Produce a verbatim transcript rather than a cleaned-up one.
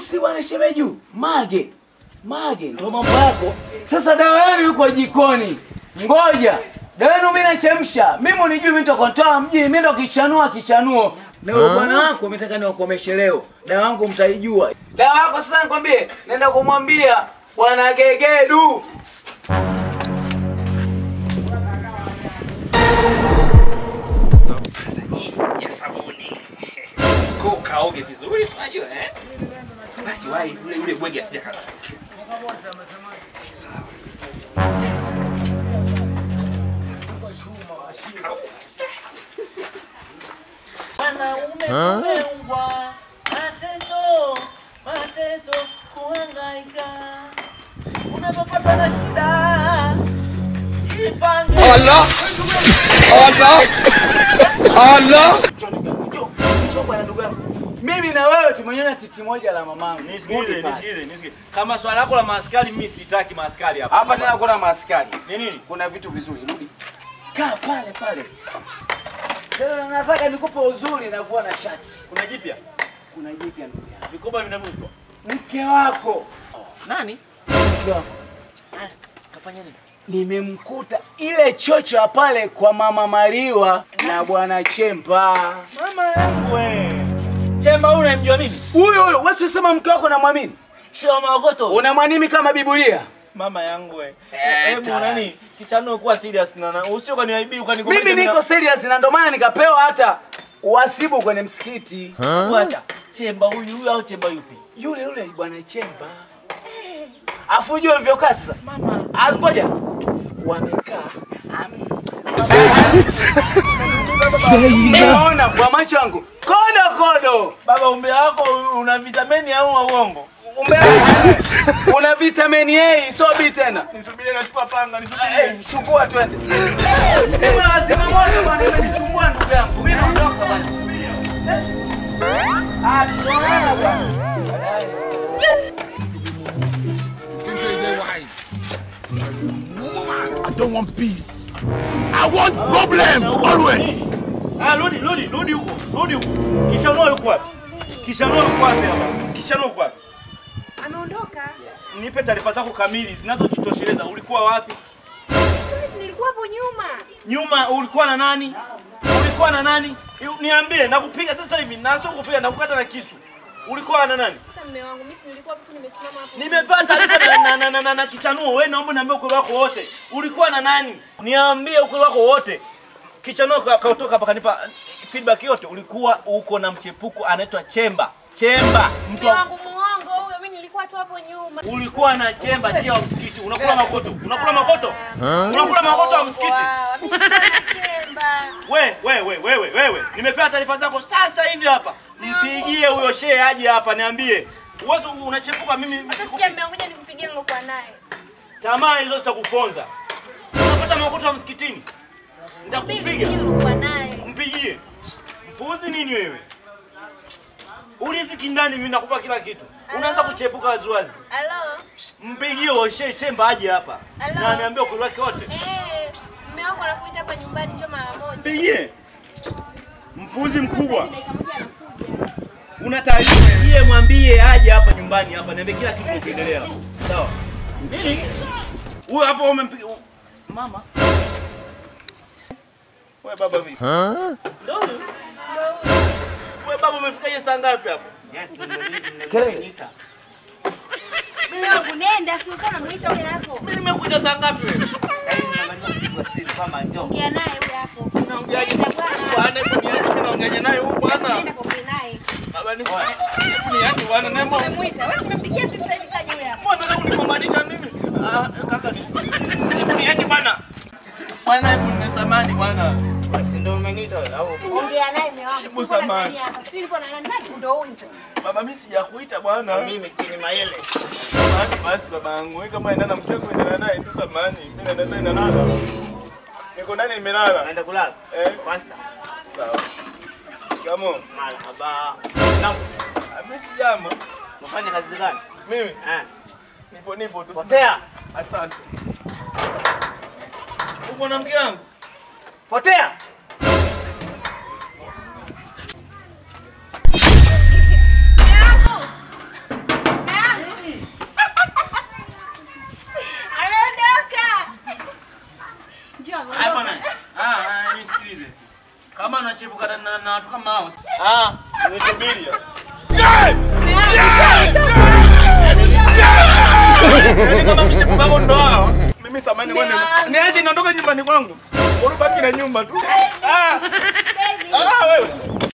Si bwana shemeju, mage. Mage ndio mambo yako. Sasa dawa yenu yuko jikoni. Ngoja. Dawa yenu mimi nachemsha. Mimi unijui mimi nitakontoa mjini, mimi ndo kichanua kichanuo. Na wewe bwana wako umetaka niwakomeshe leo. Dawa yangu mtaijua. Dawa yako sasa nikwambie, nenda kumwambia bwana Gegedu. Sasa hii ya sabuni. Kwa kaoge vizuri, si unajua eh? Basi wai yule yule bwege asije kaka. Sawa. Wanaume tumeungwa mateso, mateso kuhangaika. Unapopata na shida jipange. Allah! Allah! Allah! Mimi na wewe tumenyonya titi moja la mamangu. Nisikilize, nisikilize, nisikilize. Kama swala lako la maaskari mimi sitaki maaskari hapa. Hapa tena kuna maaskari. Ni nini? Kuna vitu vizuri. Rudi. Kaa pale pale. Tena nataka nikupe uzuri na vua na shati. Kuna jipya? Kuna jipya ndugu yangu. Vikoba vinavutwa. Mke wako. Nani? Mke wako. Ah, kafanya nini? Nimemkuta ile chocho pale kwa mama Mariwa na bwana Chemba. Mama yangu wewe. Chemba huyu unamjua mimi? Huyo huyo, wewe usisema mke wako namwamini. Sio maokoto. Unamwamini kama Biblia. Mama yangu wewe. Hebu nani? Kichanuo kuwa serious na usio kaniaibi ukanikomesha. Mimi niko serious na ndo maana nikapewa hata wasibu kwenye msikiti. Wacha. Chemba huyu huyu au Chemba yupi? Yule yule bwana Chemba. Afu ujue hivyo kazi sasa. Mama, ngoja. Wamekaa. Nimeona kwa macho yangu. Kodo kodo. Baba umbe wako una vitamini au uongo? Umbe una vitamini A, so B tena. Nisubiri na chupa panga, nisubiri. Eh, chukua twende. Sema lazima moto bwana imenisumbua ndugu yangu. Mimi naondoka bwana. Ah, tunaona bwana. I don't want peace. I want problems always. Ah, rudi, rudi, rudi huko. Rudi huko. Kichanuo yuko wapi? Kichanuo yuko wapi hapa? Kichanuo yuko wapi? Ameondoka. Nipe taarifa zako kamili zinazojitosheleza. Ulikuwa wapi? Mimi nilikuwa hapo nyuma. Nyuma ulikuwa na nani? Ulikuwa na nani? Niambie, nakupiga sasa hivi. Na sio kupiga, nakukata na kisu. Ulikuwa na nani? Sasa mume wangu, mimi nilikuwa hapo nimesimama hapo. Nimepata taarifa na na na, na, na kichanuo. Wewe naomba niambie ukweli wako wote. Ulikuwa na nani? Niambie ukweli wako wote. Kichanuo kautoka hapa kanipa feedback yote. Ulikuwa uko na mchepuko anaitwa Chemba. Chemba. Mtu wangu muongo huyo, mimi nilikuwa tu hapo nyuma. Ulikuwa na Chemba sio wa msikiti. Unakula makoto. Unakula makoto? Unakula makoto wa msikiti? Mimi nilikuwa na Chemba. We, we, we, wewe, wewe. Nimepewa taarifa zako sasa hivi hapa. Mpigie huyo shehe aje hapa niambie. Wewe unachepuka mimi Sasa mmeongoja nikupigie nilokuwa naye. Tamaa hizo zitakuponza. Unapata makoto wa msikitini. Nitakupiga. Mpigie. Mpuzi nini wewe? Uliziki ndani mimi nakupa kila kitu. Unaanza kuchepuka waziwazi. Hello. Mpigie Oshe Chemba aje hapa. Na niambie ukweli wake wote. Eh, mume wangu anakuja hapa nyumbani njoo mara moja. Mpigie. Mpuzi mkubwa. Una taarifa yeye mwambie aje hapa nyumbani hapa niambie kila kitu kinachoendelea. Sawa. Nini? Huyu hapo umempiga mama. Wewe baba vipi? Huh? Ndio. Wewe baba umefika saa ngapi hapo? Yes, nimekuita. Mimi wangu nenda si uko unamuita yule hapo. Mimi nimekuita saa ngapi wewe? Sasa hivi namaliza kupigwa simu kama njoo. Ongea naye yule hapo. Unaongeaje bwana? Kuniacha mimi naongea naye huyu bwana. Nenda kuongea naye. Baba ni kuniacha bwana na mama. Umemuita. Wewe umempigia simu sasa hivi kaje yule hapo. Mbona unataka kunipambanisha mimi? Ah, kaka niache bwana. Bwana hebu nisamani bwana. Basi ndio umeniita au? Ongea naye mume wangu. Hebu samani. Hapa sisi niko na nani ndio huyu sasa. Baba mimi sijakuita bwana. Mimi kini mayele. Samani basi baba yangu. Wewe kama inaenda mtego kuendelea naye tu samani. Mimi naenda naye nalala. Niko ndani nimelala. Naenda kulala. Eh, Faster. sawa. Shikamoo. Marhaba. Naam. Mimi si jambo. Unafanya kazi gani? Mimi? Eh. Nipo nipo tu. Potea. Asante. Uko na mke wangu? Potea. na na watu kama hao. Ah, nisubiri. Kama mchepo babo ndo hao. Mimi samani wewe. Niache niondoke nyumbani kwangu. Urubaki na nyumba tu. Ah. Ah wewe.